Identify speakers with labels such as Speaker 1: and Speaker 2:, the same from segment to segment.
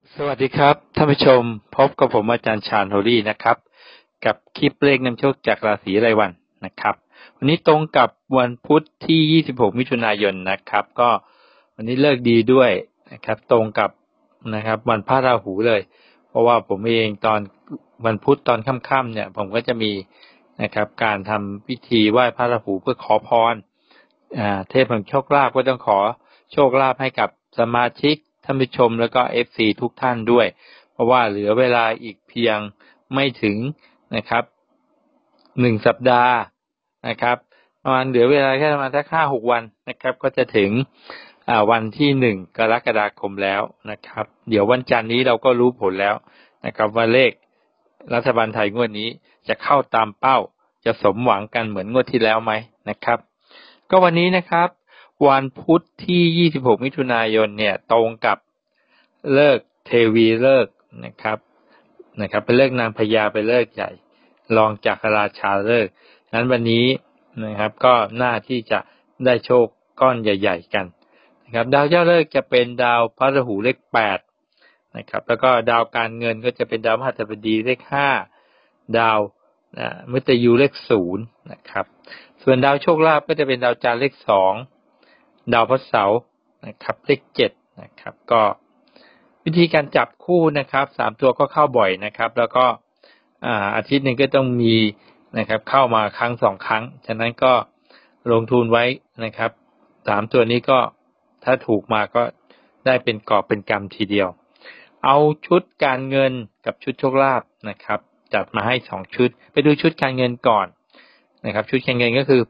Speaker 1: สวัสดีครับท่านผู้ชมพบกับผมอาจารย์ชาญโฮลี่นะครับกับคลิปเลขนำโชคจากราศีรายวันนะครับวันนี้ตรงกับวันพุธที่26มิถุนายนนะครับก็วันนี้เลิกดีด้วยนะครับตรงกับนะครับวันพระราหูเลยเพราะว่าผมเองตอนวันพุธตอนค่ำๆเนี่ยผมก็จะมีนะครับการทำพิธีไหว้พระราหูเพื่อขอพรเทพแห่งโชคลาภก็ต้องขอโชคลาภให้กับสมาชิกท่านผู้ชมแล้วก็ FC ทุกท่านด้วยเพราะว่าเหลือเวลาอีกเพียงไม่ถึงนะครับ1สัปดาห์นะครับประมาณเหลือเวลาแค่ประมาณสัก 5-6 วันนะครับก็จะถึงวันที่1กรกฎาคมแล้วนะครับเดี๋ยววันจันทร์นี้เราก็รู้ผลแล้วนะครับว่าเลขรัฐบาลไทยงวดนี้จะเข้าตามเป้าจะสมหวังกันเหมือนงวดที่แล้วไหมนะครับก็วันนี้นะครับวันพุธที่26มิถุนายนเนี่ยตรงกับเลิกเทวีเลิกนะครับเป็นเลิกนางพญาเป็นเลิกใหญ่รองจากราชาเลิกนั้นวันนี้นะครับก็น่าที่จะได้โชคก้อนใหญ่ๆกันนะครับดาวเจ้าเลิกจะเป็นดาวพฤหัสเลข8นะครับแล้วก็ดาวการเงินก็จะเป็นดาวพฤหัสบดีเลข5ดาวมฤตยูเลข0นะครับส่วนดาวโชคลาภก็จะเป็นดาวจันทร์เลข2ดาวพฤหัสนะครับเลข7นะครับก็วิธีการจับคู่นะครับ3ตัวก็เข้าบ่อยนะครับแล้วก็อาทิตย์นึงก็ต้องมีนะครับเข้ามาครั้ง2ครั้งฉะนั้นก็ลงทุนไว้นะครับ3ตัวนี้ก็ถ้าถูกมาก็ได้เป็นกอบเป็นกำทีเดียวเอาชุดการเงินกับชุดโชคลาภนะครับจัดมาให้2ชุดไปดูชุดการเงินก่อนนะครับชุดการเงินก็คือ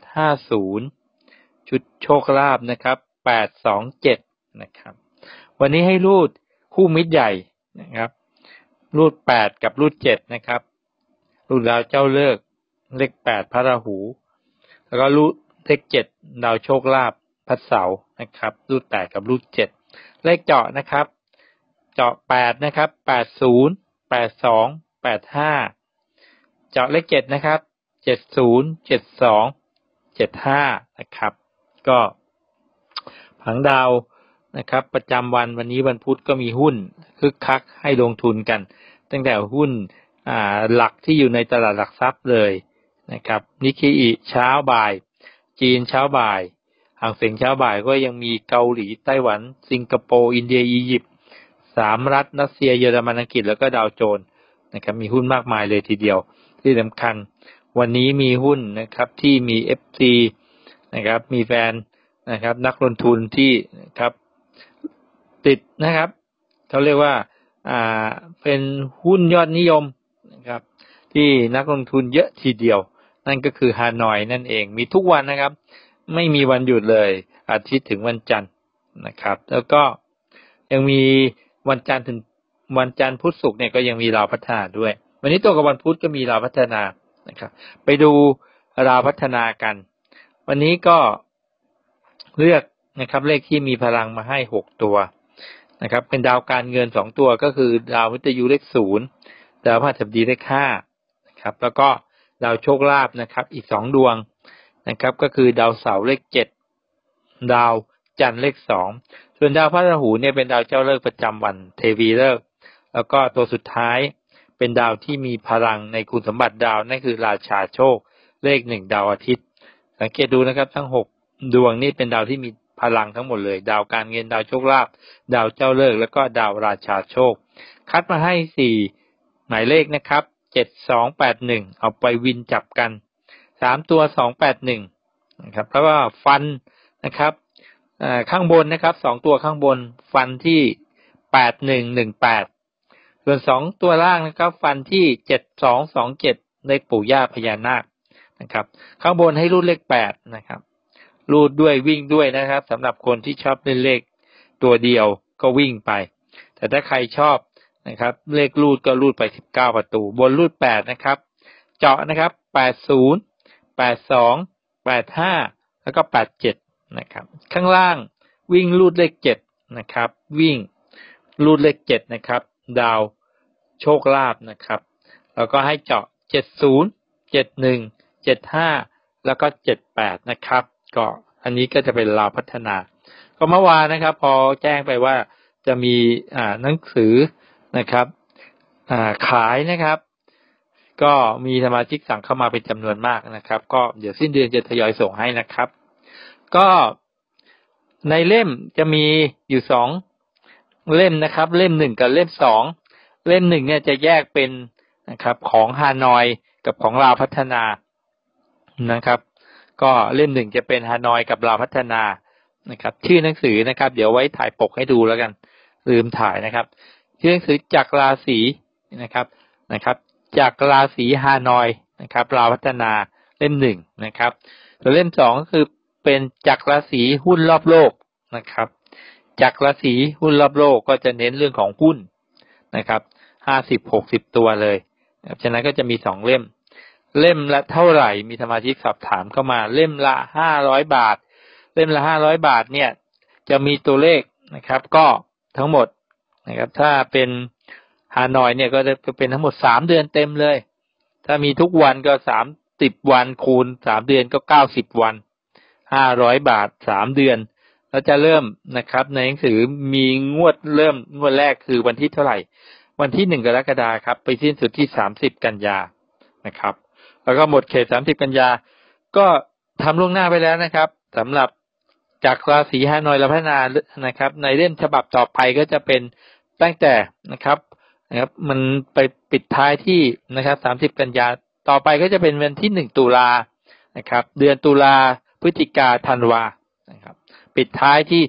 Speaker 1: 850ชุดโชคลาภนะครับ827นะครับวันนี้ให้รูดคู่มิตรใหญ่นะครับรูด8กับรูด7นะครับรูดดาวเจ้าเลิกเลข8พระราหูแล้วก็รูดเลข7ดาวโชคลาภพระเสาร์นะครับรูด8กับรูด7เลขเจาะนะครับเจาะ8นะครับ80 82 85เจาะเลข7นะครับ70 72 75นะครับก็ผังดาวนะครับประจำวันนี้วันพุธก็มีหุ้นคึกคักให้ลงทุนกันตั้งแต่หุ้นหลักที่อยู่ในตลาดหลักทรัพย์เลยนะครับนิเคอิเช้าบ่ายจีนเช้าบ่ายหางเส็งเช้าบ่ายก็ยังมีเกาหลีไต้หวันสิงคโปร์อินเดียอียิปต์3รัฐรัสเซียเยอรมันอังกฤษแล้วก็ดาวโจนส์นะครับมีหุ้นมากมายเลยทีเดียวที่สำคัญวันนี้มีหุ้นนะครับที่มี FC นะครับมีแฟนนะครับนักลงทุนที่นะครับติดนะครับเขาเรียกว่าเป็นหุ้นยอดนิยมนะครับที่นักลงทุนเยอะทีเดียวนั่นก็คือฮานอยนั่นเองมีทุกวันนะครับไม่มีวันหยุดเลยอาทิตย์ถึงวันจันทร์นะครับแล้วก็ยังมีวันจันทร์ถึงวันจันทร์พุธศุกร์เนี่ยก็ยังมีดาวพัฒนาด้วยวันนี้ตัวกับวันพุธก็มีดาวพัฒนานะครับไปดูดาวพัฒนากันวันนี้ก็เลือกนะครับเลขที่มีพลังมาให้6ตัวนะครับเป็นดาวการเงิน2ตัวก็คือดาวมฤตยูเลข0ดาวพฤหัสบดีเลข5นะครับแล้วก็ดาวโชคลาภนะครับอีก2ดวงนะครับก็คือดาวเสาร์เลข7ดาวจันทร์เลข2ส่วนดาวพระราหูเนี่ยเป็นดาวเจ้าเลิกประจำวันเทวีเลิกแล้วก็ตัวสุดท้ายเป็นดาวที่มีพลังในคุณสมบัติดาวนั่นคือราชาโชคเลข1ดาวอาทิตย์สังเกตดูนะครับทั้ง6ดวงนี้เป็นดาวที่มีพลังทั้งหมดเลยดาวการเงินดาวโชคลาภดาวเจ้าเลิกแล้วก็ดาวราชาโชคคัดมาให้4หมายเลขนะครับ7281เอาไปวินจับกัน3ตัว281นะครับแล้วก็ฟันนะครับข้างบนนะครับ2ตัวข้างบนฟันที่8118ส่วน2ตัวล่างนะครับฟันที่7227เลขปู่ย่าพญานาคนะครับข้างบนให้รูดเลข8นะครับรูดด้วยวิ่งด้วยนะครับสำหรับคนที่ชอบเล่นเลขตัวเดียวก็วิ่งไปแต่ถ้าใครชอบนะครับเลขรูดก็รูดไป19ประตูบนรูด8นะครับเจาะนะครับ80 82 85แล้วก็87นะครับข้างล่างวิ่งรูดเลข7นะครับวิ่งรูดเลข7นะครับดาวโชคลาภนะครับแล้วก็ให้เจาะ70 71 75แล้วก็78นะครับก็อันนี้ก็จะเป็นดาวพัฒนาก็เมื่อวานนะครับพอแจ้งไปว่าจะมีหนังสือนะครับขายนะครับก็มีสมาชิกสั่งเข้ามาเป็นจำนวนมากนะครับก็เดี๋ยวสิ้นเดือนจะทยอยส่งให้นะครับก็ในเล่มจะมีอยู่2เล่มนะครับเล่ม1กับเล่ม2เล่ม1เนี่ยจะแยกเป็นนะครับของฮานอยกับของลาวพัฒนานะครับก็เล่ม1จะเป็นฮานอยกับลาวพัฒนานะครับชื่อหนังสือนะครับเดี๋ยวไว้ถ่ายปกให้ดูแล้วกันลืมถ่ายนะครับชื่อหนังสือจักรราศีนะครับจากราศีฮานอยนะครับลาวพัฒนาเล่ม1นะครับส่วนเล่ม2ก็คือเป็นจักรราศีหุ้นรอบโลกนะครับจักรราศีหุ้นรอบโลกก็จะเน้นเรื่องของหุ้นนะครับ50-60ตัวเลยนะครับฉะนั้นก็จะมี2เล่มละเท่าไหร่มีสมาชิกสอบถามเข้ามาเล่มละ500บาทเล่มละ500บาทเนี่ยจะมีตัวเลขนะครับก็ทั้งหมดนะครับถ้าเป็นฮานอยเนี่ยก็จะเป็นทั้งหมด3เดือนเต็มเลยถ้ามีทุกวันก็30วันคูณ3เดือนก็90วัน500บาท3เดือนแล้วจะเริ่มนะครับในหนังสือมีงวดแรกคือวันที่เท่าไหร่วันที่1กรกฎาคมครับไปสิ้นสุดที่30กันยานะครับแล้วก็หมดเขต30กันยาก็ทำล่วงหน้าไปแล้วนะครับสำหรับจากราศีฮานอยลาวพัฒนานะครับในเล่มฉบับต่อไปก็จะเป็นตั้งแต่นะครับมันไปปิดท้ายที่นะครับ30กันยาต่อไปก็จะเป็นวันที่1ตุลานะครับเดือนตุลาพฤศจิกาธันวานะครับปิดท้ายที่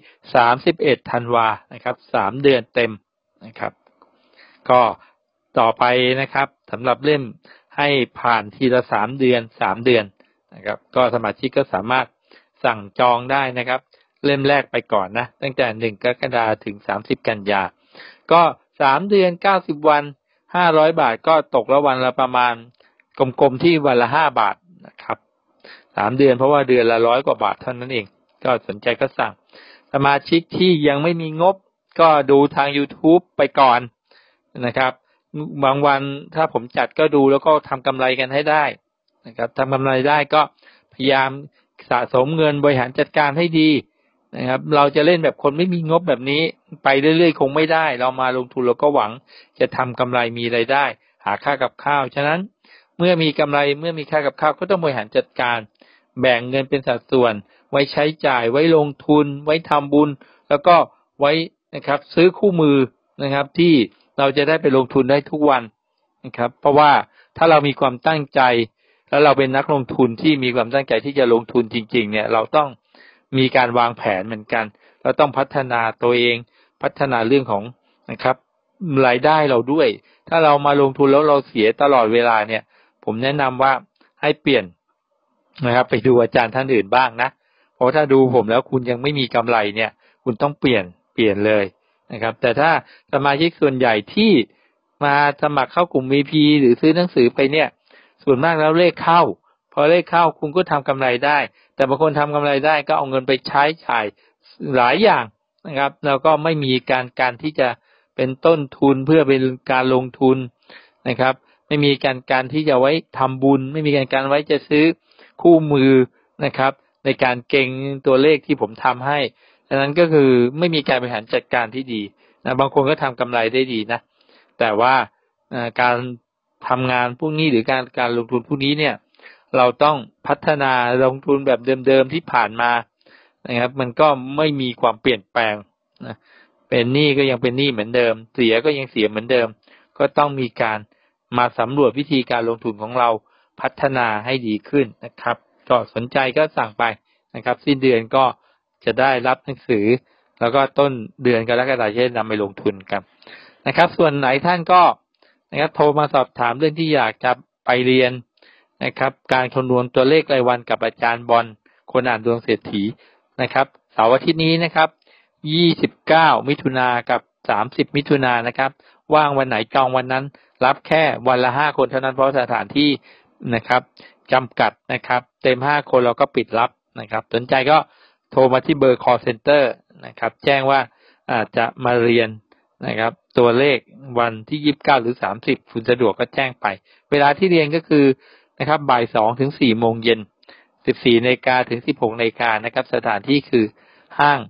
Speaker 1: 31ธันวานะครับ3เดือนเต็มนะครับก็ต่อไปนะครับสำหรับเล่มให้ผ่านทีละ3เดือนนะครับก็สมาชิกก็สามารถสั่งจองได้นะครับเล่มแรกไปก่อนนะตั้งแต่1กรกฎาคมถึง30กันยาก็3เดือน90วัน500บาทก็ตกละวันละประมาณกลมๆที่วันละ5บาทนะครับ3เดือนเพราะว่าเดือนละ100กว่าบาทเท่านั้นเองก็สนใจก็สั่งสมาชิกที่ยังไม่มีงบก็ดูทาง YouTube ไปก่อนนะครับบางวันถ้าผมจัดก็ดูแล้วก็ทำกำไรกันให้ได้นะครับทำกำไรได้ก็พยายามสะสมเงินบริหารจัดการให้ดีนะครับเราจะเล่นแบบคนไม่มีงบแบบนี้ไปเรื่อยๆคงไม่ได้เรามาลงทุนเราก็หวังจะทำกำไรมีรายได้หาค่ากับข้าวฉะนั้นเมื่อมีกำไรเมื่อมีค่ากับข้าวก็ต้องบริหารจัดการแบ่งเงินเป็นสัดส่วนไว้ใช้จ่ายไว้ลงทุนไว้ทำบุญแล้วก็ไว้นะครับซื้อคู่มือนะครับที่เราจะได้ไปลงทุนได้ทุกวันนะครับเพราะว่าถ้าเรามีความตั้งใจแล้วเราเป็นนักลงทุนที่มีความตั้งใจที่จะลงทุนจริงๆเนี่ยเราต้องมีการวางแผนเหมือนกันเราต้องพัฒนาตัวเองพัฒนาเรื่องของนะครับรายได้เราด้วยถ้าเรามาลงทุนแล้วเราเสียตลอดเวลาเนี่ยผมแนะนำว่าให้เปลี่ยนนะครับไปดูอาจารย์ท่านอื่นบ้างนะเพราะถ้าดูผมแล้วคุณยังไม่มีกำไรเนี่ยคุณต้องเปลี่ยนเลยนะครับแต่ถ้าสมาชิกส่วนใหญ่ที่มาสมัครเข้ากลุ่ม VIP หรือซื้อหนังสือไปเนี่ยส่วนมากแล้วเลขเข้าพอเลขเข้าคุณก็ทำกำไรได้แต่บางคนทำกำไรได้ก็เอาเงินไปใช้จ่ายหลายอย่างนะครับแล้วก็ไม่มีการที่จะเป็นต้นทุนเพื่อเป็นการลงทุนนะครับไม่มีการที่จะไว้ทำบุญไม่มีการไว้จะซื้อคู่มือนะครับในการเก็งตัวเลขที่ผมทำให้ดังนั้นก็คือไม่มีการบริหารจัดการที่ดีนะบางคนก็ทำกำไรได้ดีนะแต่ว่าการทำงานพวกนี้หรือการลงทุนพวกนี้เนี่ยเราต้องพัฒนาลงทุนแบบเดิมๆที่ผ่านมานะครับมันก็ไม่มีความเปลี่ยนแปลงนะเป็นหนี้ก็ยังเป็นหนี้เหมือนเดิมเสียก็ยังเสียเหมือนเดิมก็ต้องมีการมาสำรวจวิธีการลงทุนของเราพัฒนาให้ดีขึ้นนะครับก็สนใจก็สั่งไปนะครับสิ้นเดือนก็จะได้รับหนังสือแล้วก็ต้นเดือนกรกฎาคมจะนำไปลงทุนกันนะครับส่วนไหนท่านก็นะครับโทรมาสอบถามเรื่องที่อยากจะไปเรียนนะครับการคำนวณตัวเลขรายวันกับอาจารย์บอลคนอ่านดวงเศรษฐีนะครับเสาร์อาทิตย์นี้นะครับ29มิถุนายนกับ30มิถุนายนนะครับว่างวันไหนจองวันนั้นรับแค่วันละ5คนเท่านั้นเพราะสถานที่นะครับจำกัดนะครับเต็ม5คนเราก็ปิดรับนะครับสนใจก็โทรมาที่เบอร์ call center นะครับแจ้งว่าจะมาเรียนนะครับตัวเลขวันที่29หรือ30คุณสะดวกก็แจ้งไปเวลาที่เรียนก็คือนะครับบ่าย2ถึง4โมงเย็น 14 นาฬิกาถึง 16 นาฬิกานะครับสถานที่คือห้าง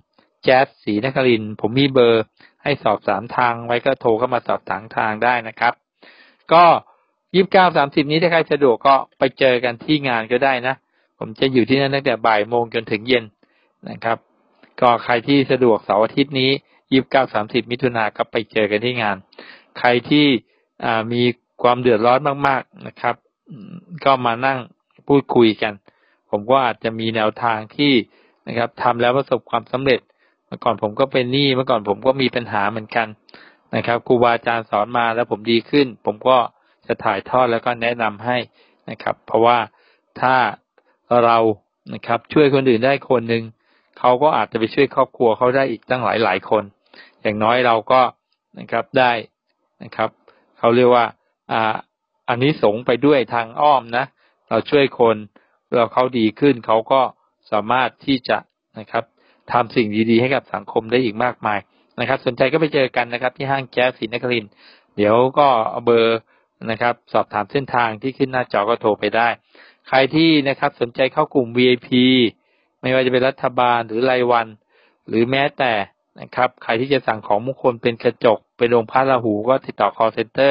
Speaker 1: แจ๊สศรีนครินทร์ผมมีเบอร์ให้สอบถามทางไว้ก็โทรเข้ามาสอบถามทางได้นะครับก็29-30นี้ถ้าใครสะดวกก็ไปเจอกันที่งานก็ได้นะผมจะอยู่ที่นั่นตั้งแต่บ่ายโมงจนถึงเย็นนะครับก็ใครที่สะดวกเสาร์อาทิตย์นี้29-30มิถุนายนก็ไปเจอกันที่งานใครที่มีความเดือดร้อนมากๆนะครับก็มานั่งพูดคุยกันผมก็อาจจะมีแนวทางที่นะครับทำแล้วประสบความสำเร็จเมื่อก่อนผมก็เป็นหนี้เมื่อก่อนผมก็มีปัญหาเหมือนกันนะครับครูบาอาจารย์สอนมาแล้วผมดีขึ้นผมก็จะถ่ายทอดแล้วก็แนะนำให้นะครับเพราะว่าถ้าเรานะครับช่วยคนอื่นได้คนหนึ่งเขาก็อาจจะไปช่วยครอบครัวเขาได้อีกตั้งหลายคนอย่างน้อยเราก็นะครับได้นะครับเขาเรียกว่าอันนี้สงไปด้วยทางอ้อมนะเราช่วยคนเราเขาดีขึ้นเขาก็สามารถที่จะนะครับทำสิ่งดีๆให้กับสังคมได้อีกมากมายนะครับสนใจก็ไปเจอกันนะครับที่ห้างแจ๊สศรีนครินทร์เดี๋ยวก็เอาเบอร์นะครับสอบถามเส้นทางที่ขึ้นหน้าจอก็โทรไปได้ใครที่นะครับสนใจเข้ากลุ่ม VIP ไม่ว่าจะเป็นรัฐบาลหรือรายวันหรือแม้แต่นะครับใครที่จะสั่งของมงคลเป็นกระจกเป็นองค์พระราหูก็ติดต่อ call center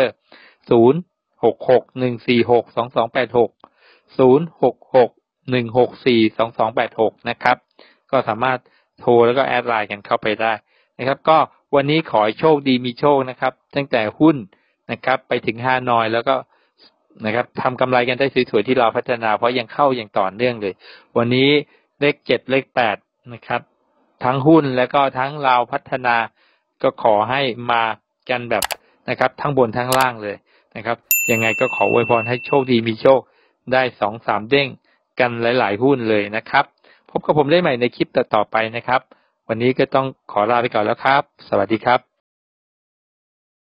Speaker 1: 066-146-2286 นะครับก็สามารถโทรแล้วก็แอดไลน์กันเข้าไปได้นะครับก็วันนี้ขอให้โชคดีมีโชคนะครับตั้งแต่หุ้นนะครับไปถึงฮานอยแล้วก็นะครับทำกำไรกันได้สวยๆที่เราพัฒนาเพราะยังเข้าอย่างต่อเนื่องเลยวันนี้เลข7เลข8นะครับทั้งหุ้นแล้วก็ทั้งเราพัฒนาก็ขอให้มากันแบบนะครับทั้งบนทั้งล่างเลยนะครับยังไงก็ขออวยพรให้โชคดีมีโชคได้ 2-3 เด้งกันหลายๆหุ้นเลยนะครับพบกับผมได้ใหม่ในคลิปต่อๆไปนะครับวันนี้ก็ต้องขอลาไปก่อนแล้วครับสวัสดีครับ